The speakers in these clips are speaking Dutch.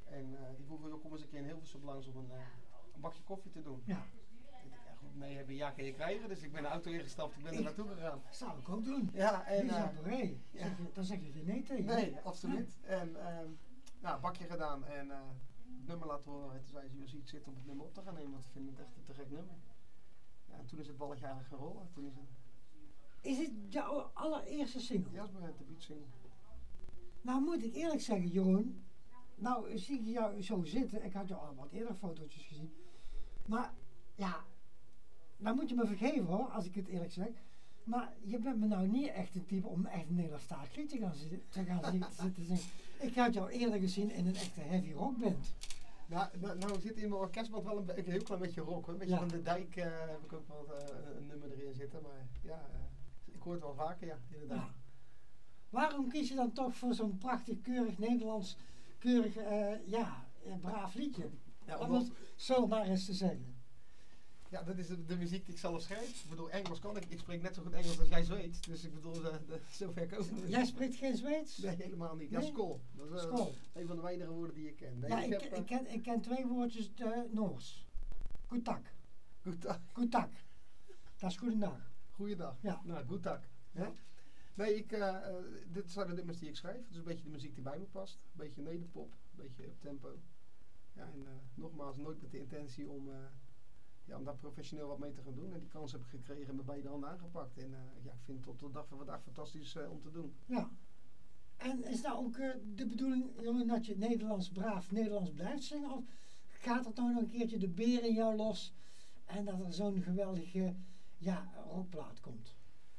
En die vroegen, joh, kom eens een keer in Hilversum langs om een bakje koffie te doen. Ja. Ik dacht, ja goed, nee heb je ja kan je krijgen. Dus ik ben de auto ingestapt, ik ben er naartoe gegaan. Zou ik ook doen. Ja, en Dan zeg je geen nee tegen. Nee, absoluut. En bakje gedaan en het nummer laten horen. En toen zei ze, je ziet zitten om het nummer op te gaan nemen, want ik vind het echt een te gek nummer. Ja, en toen is het balletje eigenlijk gaan rollen. Toen is het jouw allereerste single? Ja, het is mijn debuutsingle. Nou moet ik eerlijk zeggen, Jeroen. Nou zie ik jou zo zitten. Ik had jou al wat eerder fotootjes gezien. Maar ja, nou moet je me vergeven hoor, als ik het eerlijk zeg. Maar je bent me nou niet echt een type om echt een Nederlandstalig lied te gaan zitten zingen. Ik had jou eerder gezien in een echte heavy rockband. Nou zit in mijn orkestband wel een heel klein beetje rock hoor. Een beetje van de Dijk heb ik ook wel een nummer erin zitten. Maar ja, ik hoor het wel vaker, ja, inderdaad. Ja. Waarom kies je dan toch voor zo'n prachtig, keurig Nederlands, keurig, braaf liedje? Ja, om het zo maar eens te zeggen. Ja, dat is de muziek die ik zelf schrijf. Ik bedoel, Engels kan ik. Ik spreek net zo goed Engels als jij Zweeds. Dus ik bedoel, zover komen we. Jij spreekt geen Zweeds? Nee, helemaal niet. Ja, nee? skol. Dat is een van de weinige woorden die ik ken. Nee, ja, ik ken 2 woordjes Noors. Goetak. Goetak. Dat is goedendag. Goeiedag. Ja. Nou, goetak. Ja? Nee, dit zijn de nummers die ik schrijf. Het is een beetje de muziek die bij me past. Een beetje nederpop, een beetje uptempo. Ja, en nogmaals, nooit met de intentie om daar professioneel wat mee te gaan doen. En die kans heb ik gekregen en met beide handen aangepakt. En ik vind het tot de dag van vandaag fantastisch om te doen. Ja. En is nou ook de bedoeling, jongen, dat je braaf Nederlands blijft zingen? Of gaat er nou nog een keertje de beer in jou los en dat er zo'n geweldige rockplaat komt?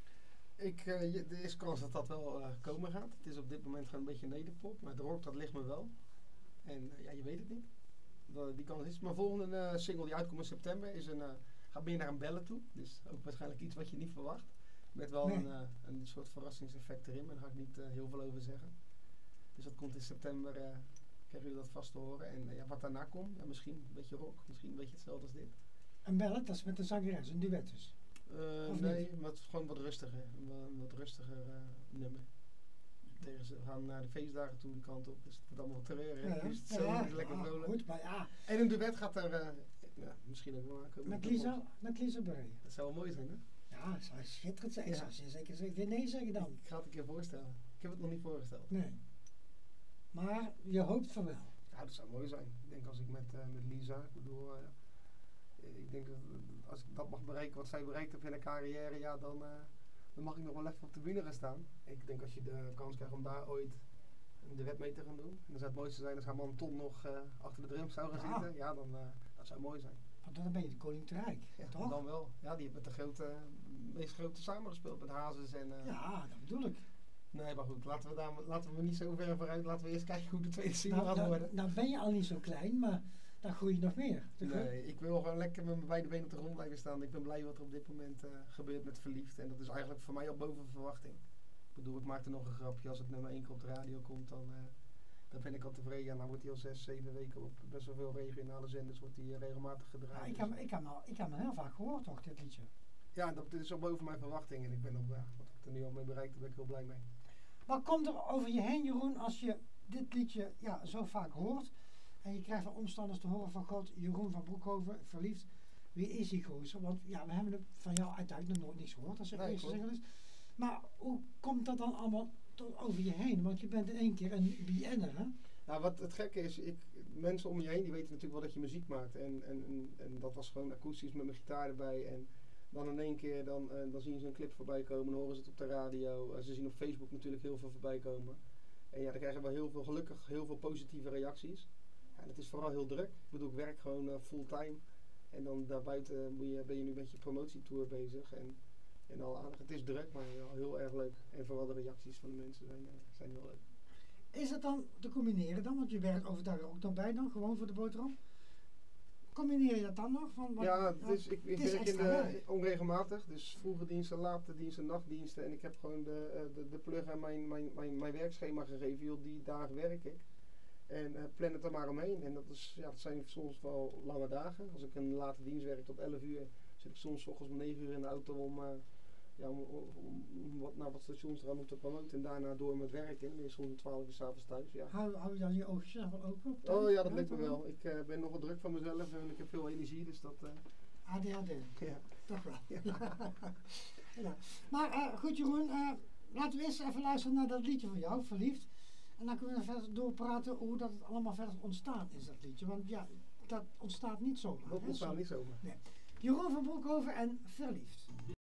Er is kans dat dat wel komen gaat. Het is op dit moment gewoon een beetje nederpop, maar de rock dat ligt me wel. En je weet het niet. Die kans is. Mijn volgende single die uitkomt in september gaat meer naar een bellen toe. Dus ook waarschijnlijk iets wat je niet verwacht. Met wel een soort verrassingseffect erin, maar daar ga ik niet heel veel over zeggen. Dus dat komt in september, krijgen jullie dat vast te horen. En wat daarna komt, misschien een beetje rock, misschien een beetje hetzelfde als dit. Een bellen, dat is met een zangeres, een duet dus? Nee, maar gewoon wat rustiger. Een wat rustiger nummer. We gaan naar de feestdagen toe die kant op, dus het wordt allemaal wat treurig. Dus het is lekker vrolijk. Goed, maar ja. En een duet gaat er misschien ook wel aankomen. Met Lisa Bray. Dat zou wel mooi zijn, hè? Ja, dat zou schitterend zijn. Ik zou zeker geen nee zeggen dan. Ik ga het een keer voorstellen. Ik heb het nog niet voorgesteld. Nee. Maar je hoopt van wel. Ja, dat zou mooi zijn. Ik denk als ik met Lisa, ik denk dat als ik dat mag bereiken wat zij bereikt heeft in haar carrière, dan mag ik nog wel even op de bühne gaan staan. Ik denk als je de kans krijgt om daar ooit een duet mee te gaan doen. En dan zou het mooiste zijn als haar man Ton nog achter de drums zou gaan zitten. Ja, dan dat zou mooi zijn. Want dan ben je de koning te rijk, toch? Dan wel. Ja, die heeft met de meest grote samengespeeld met Hazes en... ja, dat bedoel ik. Nee, maar goed, laten we niet zo ver vooruit. Laten we eerst kijken hoe de tweede single gaat worden. Nou ben je al niet zo klein, maar dan groei je nog meer. Nee, ik wil gewoon lekker met mijn beide benen op de grond blijven staan. Ik ben blij wat er op dit moment gebeurt met Verliefd. En dat is eigenlijk voor mij al boven verwachting. Ik bedoel, ik maakte nog een grapje. Als het nummer 1 keer op de radio komt, dan ben ik al tevreden. Ja, dan wordt hij al 6, 7 weken op best wel veel regionale zenders wordt hij regelmatig gedraaid. Ja, ik heb hem heel vaak gehoord toch, dit liedje. Ja, dat is al boven mijn verwachting. En ik ben wat ik er nu al mee bereikt, daar ben ik heel blij mee. Wat komt er over je heen, Jeroen, als je dit liedje zo vaak hoort? En je krijgt van omstanders te horen van God, Jeroen van Broekhoven, Verliefd. Wie is die gozer? Want we hebben van jou uiteindelijk nog nooit niks gehoord als het eerste single is. Maar hoe komt dat dan allemaal over je heen? Want je bent in één keer een BN'er, hè? Nou, wat het gekke is, mensen om je heen die weten natuurlijk wel dat je muziek maakt. En dat was gewoon akoestisch met mijn gitaar erbij. En dan in één keer, dan zien ze een clip voorbij komen, dan horen ze het op de radio. Ze zien op Facebook natuurlijk heel veel voorbij komen. En ja, dan krijgen we gelukkig heel veel positieve reacties. En het is vooral heel druk. Ik bedoel, ik werk gewoon fulltime. En dan daarbuiten ben je nu met je promotietour bezig. En al aardig. Het is druk, maar heel erg leuk. En vooral de reacties van de mensen zijn heel leuk. Is het dan te combineren dan? Want je werkt overdag ook dan bij dan, gewoon voor de boterham. Combineer je dat dan nog? Ik werk onregelmatig. Dus vroege diensten, late diensten, nachtdiensten. En ik heb gewoon de plug en mijn werkschema gegeven. Joh, die dagen werk ik. En plan het er maar omheen. En dat zijn soms wel lange dagen. Als ik een late dienst werk tot 11 uur, zit ik soms 's ochtends om 9 uur in de auto om ja, om naar wat stations te gaan om te promoten. En daarna door met werken. Dan is soms om 12 uur 's avonds thuis. Ja. Hou je dan je oogjes even open? Op Oh ja, dat lukt me toch? wel. Ik ben nogal druk van mezelf en ik heb veel energie, dus dat... ADHD, ja. toch wel. Ja. Ja. Maar goed Jeroen, laten we eerst even luisteren naar dat liedje van jou, Verliefd. En dan kunnen we verder doorpraten hoe dat het allemaal verder ontstaan is, dat liedje. Want ja, dat ontstaat niet zomaar. Dat ontstaat niet zomaar. Nee. Jeroen van Broekhoven en Verliefd.